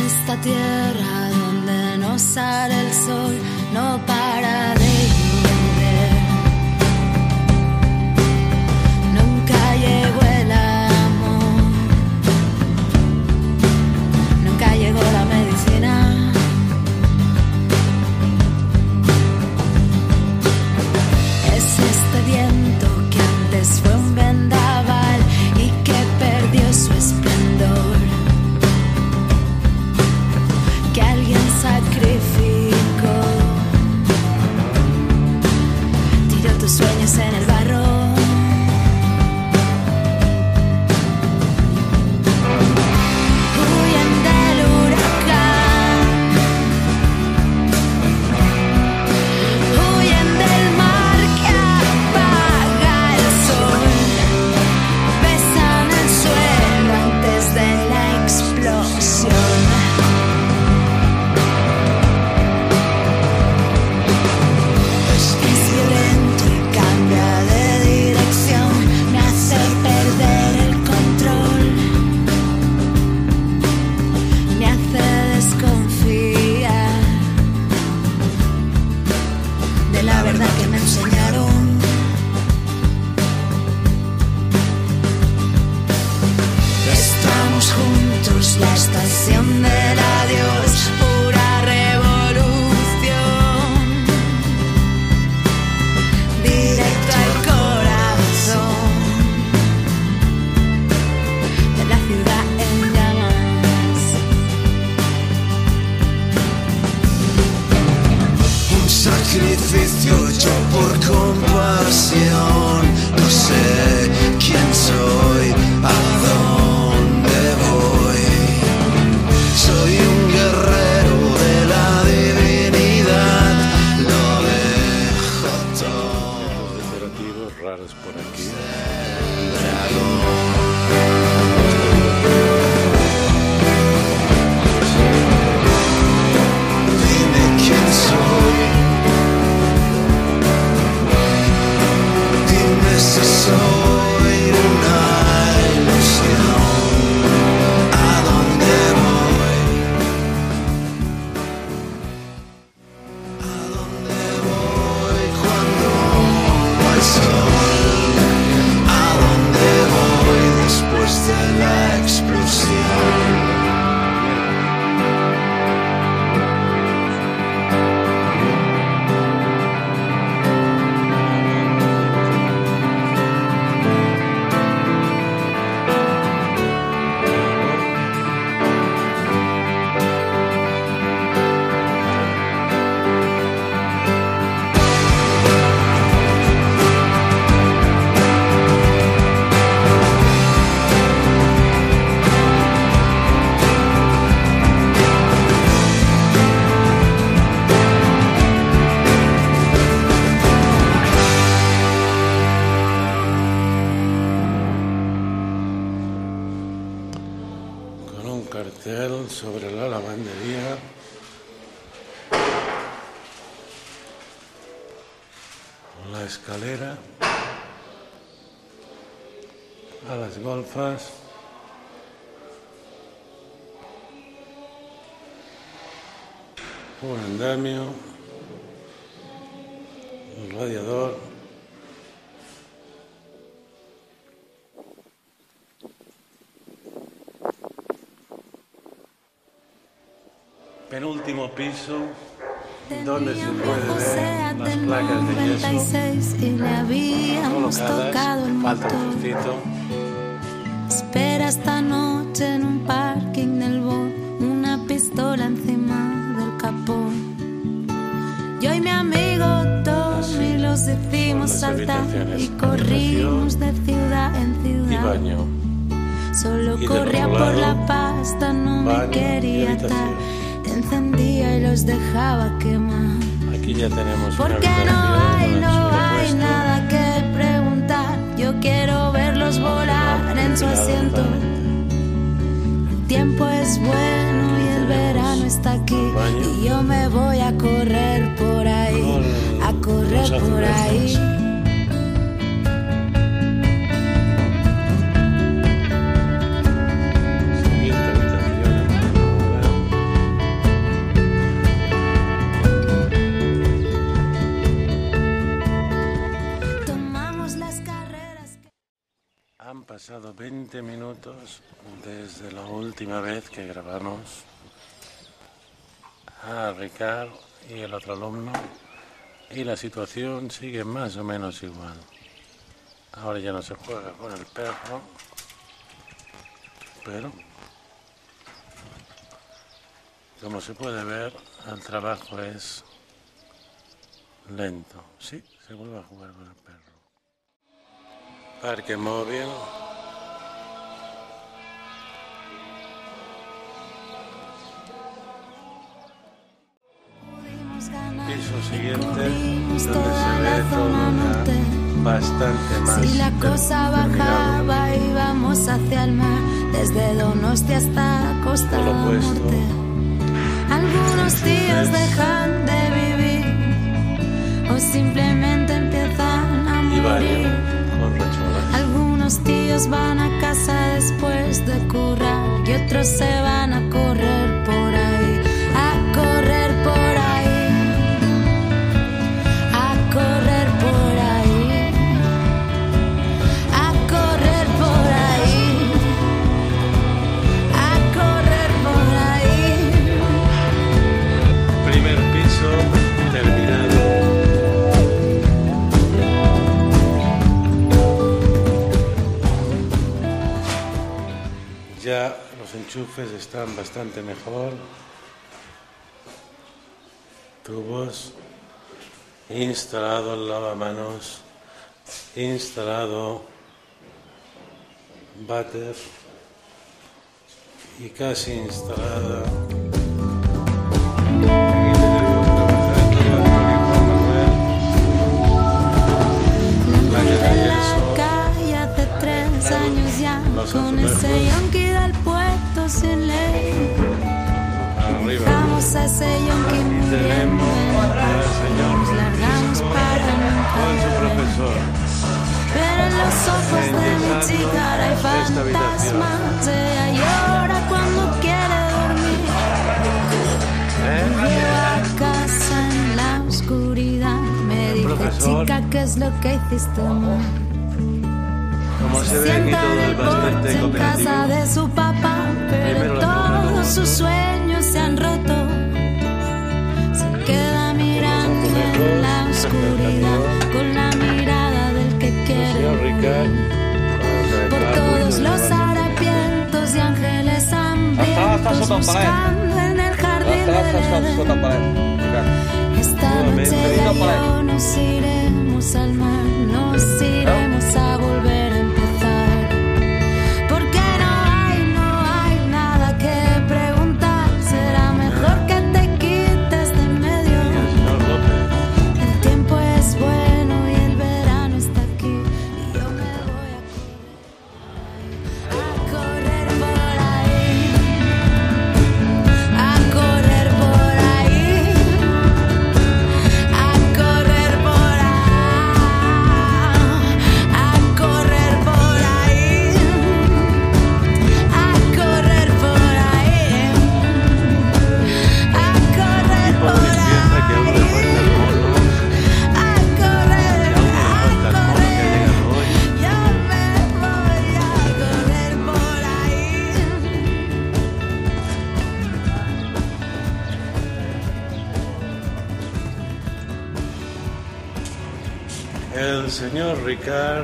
esta tierra donde no sale el sol, no para de llover. Nunca llegó el amor, nunca llegó la medicina. Es este viento que antes fue un vendaval y que perdió su esplendor, que alguien sacrificó, tiró tus sueños en el barro. Huyen del huracán, huyen del mar que apaga el sol, besan el suelo antes de la explosión. Es violento y cambia de dirección, me hace perder el control, me hace desconfiar de la verdad que me enseñaron. Estamos juntos, la estación del adiós, pura revolución, directo al corazón de la ciudad en llamas. Un sacrificio hecho por compasión. No sé quién soy, a dónde voy. Soy un guerrero de la divinidad. Lo dejo todo. Operativos raros por aquí. Dime quién soy. Dime si soy una ilusión. ¿A dónde voy? ¿A dónde voy cuando no hay sol? ¿A dónde voy después de la explosión? Con un cartel sobre la lavandería. La escalera a las golfas. Un andamio, un radiador. Penúltimo piso, donde se puede ver las placas de yeso 96 y le habíamos tocado colocadas. el Falta un motor. trocito. Espera esta noche en un parking del Bon, una pistola encima del capó. Yo y mi amigo Tommy los hicimos Las saltar habitaciones, y corrimos de ciudad en Y ciudad. baño. Solo Y del corría otro por lado, la pasta, no baño me y quería atar. habitación. Encendía y los dejaba quemar. Aquí ya tenemos una Porque habitación no con el hay suelo nada que preguntar. Yo quiero verlos volar en su puesto. asiento. El tiempo es bueno y el verano está aquí. Baño. Y yo me voy a correr por ahí, a correr los por ahí. azulejos. Siguiente habitación en la Han pasado 20 minutos desde la última vez que grabamos a Ricard y el otro alumno y la situación sigue más o menos igual. Ahora ya no se juega con el perro, pero como se puede ver, el trabajo es lento. Sí, se vuelve a jugar con el perro. Parque móvil. Piso siguiente, donde se ve todo bastante más. Si la cosa bajaba y vamos hacia el mar, desde Donosti hasta Costa Todo del puesto. Norte. Algunos tíos dejan de vivir o simplemente empiezan a Y baño morir. con racholas. Algunos tíos van a casa después de currar y otros se van a correr por ahí, a correr por ahí, a correr por ahí, a correr por ahí, a correr por ahí. Primer piso terminado. Ya los enchufes están bastante mejor. Tubos. Instalado el lavamanos. Instalado váter. Y casi instalada. Aquí tenemos trabajando Antonio Juan Manuel. Placa de En yeso. la calle hace 3 años ya, Los con ese azulejos. yonki del puerto sin ley. Arriba. Dejamos a ese yonki Y muy bien, tenemos al señor nos largamos Francisco para nunca con su volver. profesor. Pero en los ojos de mi Empezando chica hay esta habitación. fantasmas. Ella llora cuando quiere dormir. Llego a casa en la oscuridad. Me dice, profesor. chica, ¿qué es lo que hiciste mal? Como se ve aquí Sienta todo en es el bastante porche en casa cooperativo. de su papá, pero Primero la todos luna, sus sueños se han roto. Se queda mirando en la oscuridad con la mirada del que El quiere señor morir. Ricard. Por todos los harapientos y ángeles hambrientos buscando en el jardín del Edén. Esta noche ella y yo nos iremos al mar, nos iremos a volver a empezar. Porque no hay nada que preguntar. Será mejor que te quites de en medio. El señor López. El tiempo es bueno y el verano está aquí. Y yo me voy a correr por ahí, a correr por ahí, a correr por ahí, a correr por ahí, a correr por ahí, a correr Tipo por de limpieza que a uno le falta el mono. a correr, Que a uno le falta el mono que ha llegado hoy. yo me voy a correr por ahí. El señor Ricard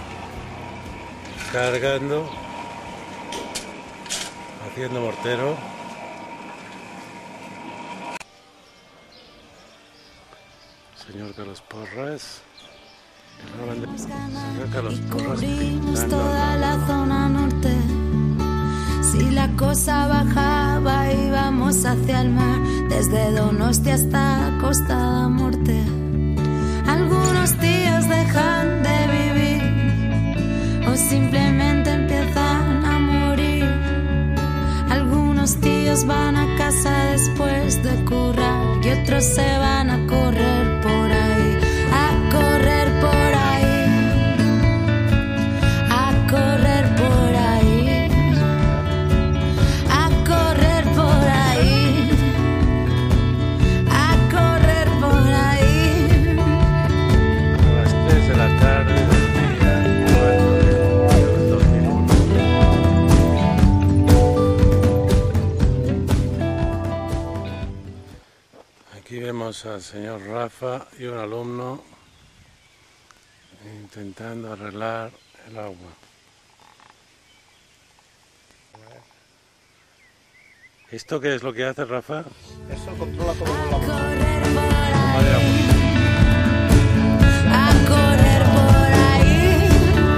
cargando, haciendo mortero. Señor Carlos Porras. Señor Carlos Porras Cubrimos pintando. toda la zona norte. Si la cosa bajaba íbamos hacia el mar, desde Donosti hasta Costa da Morte. Algunos tíos dejan de vivir o simplemente empiezan a morir. Algunos tíos van a casa después de currar y otros se van a correr por ahí, a correr por ahí, a correr por ahí, a correr por ahí, a correr por ahí. A las 3 de la tarde del día 4 de julio Tenemos al señor Rafa y un alumno intentando arreglar el agua. ¿Esto qué es lo que hace, Rafa? Eso controla todo con la boca. Correr por Toma de agua. a correr por ahí,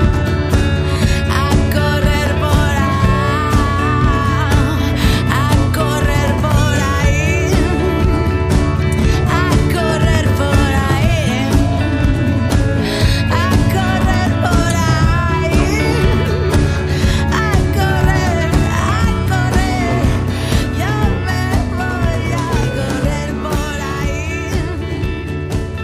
a correr por ahí, a correr por ahí, a correr por ahí, a correr por ahí, a correr, yo me voy a correr por ahí.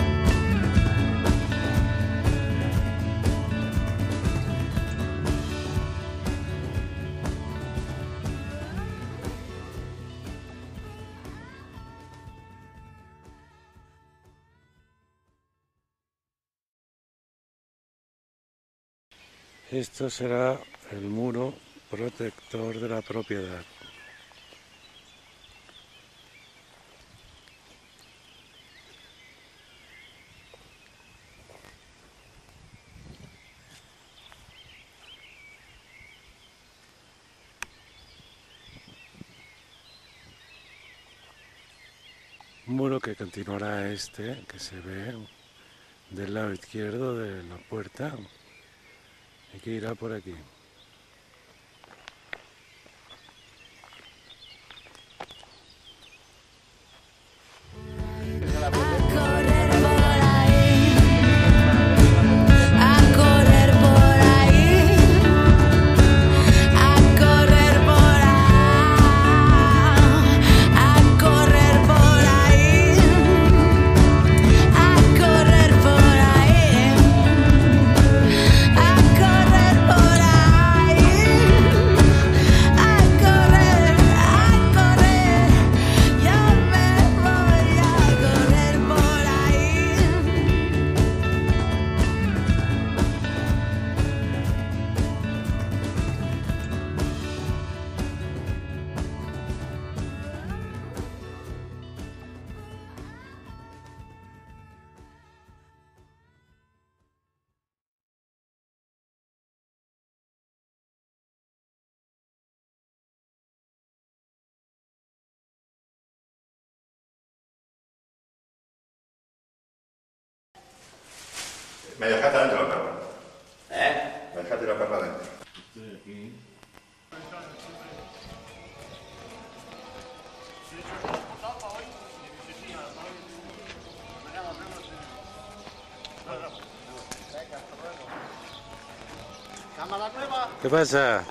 Esto será el muro protector de la propiedad. Un muro que continuará este, que se ve del lado izquierdo de la puerta y que irá por aquí. A correr por ahí, a correr por ahí, a correr por ahí, a correr por ahí, a correr por ahí, a correr por ahí, a correr, yo me voy a correr por ahí. Me dejaste adentro la perra. Me dejaste la perra adentro. Cámara nueva. ¿Qué pasa?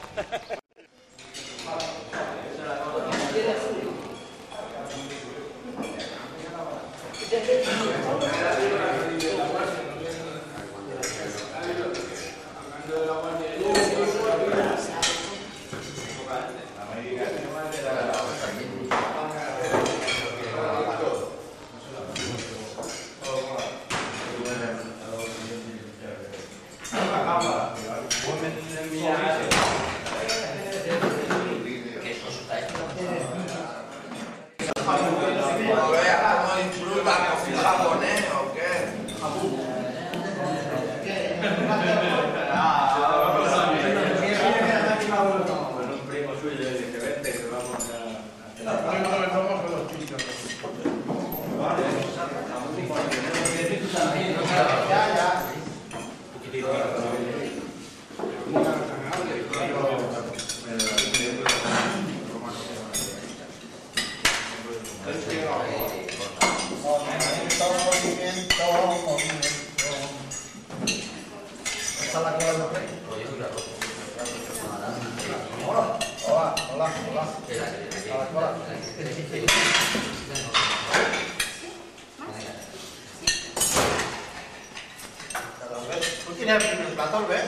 ¿Tú tienes el primer plato, Albert?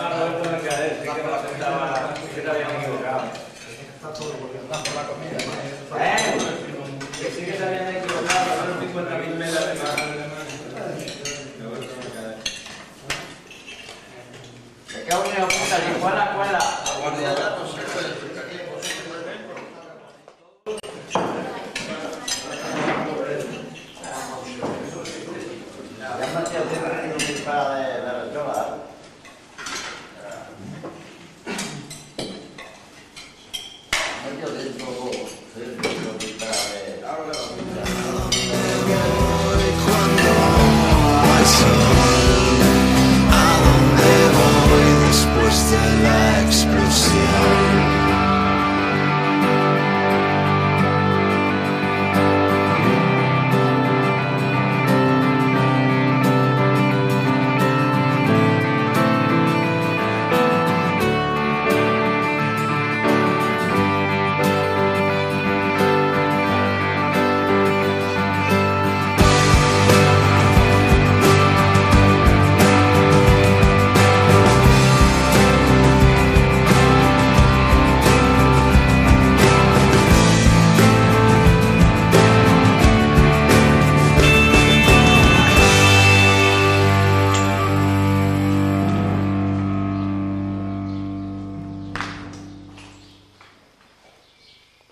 Está todo porque anda por la comida. Que sí que se habían equivocado, son 50.000 metros de más. Me cago en la puta, ni cuela, cuela.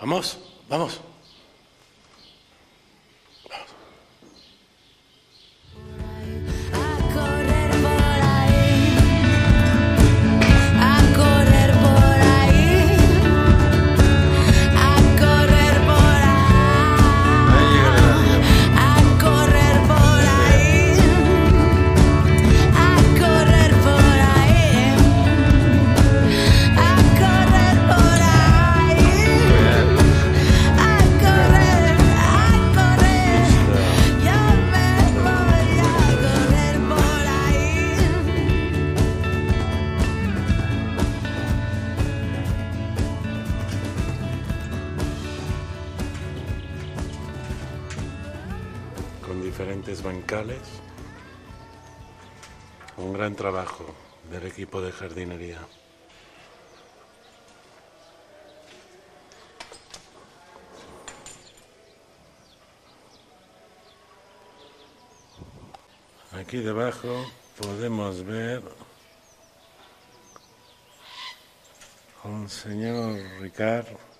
Vamos, vamos. A correr por ahí, a correr por ahí, a correr por ahí, Ahí llega el avión. a correr por ahí, a correr por ahí, a correr por ahí, a correr, yo me voy a correr por ahí. Con diferentes bancales. Un gran trabajo del equipo de jardinería. Aquí debajo podemos ver a un señor Ricard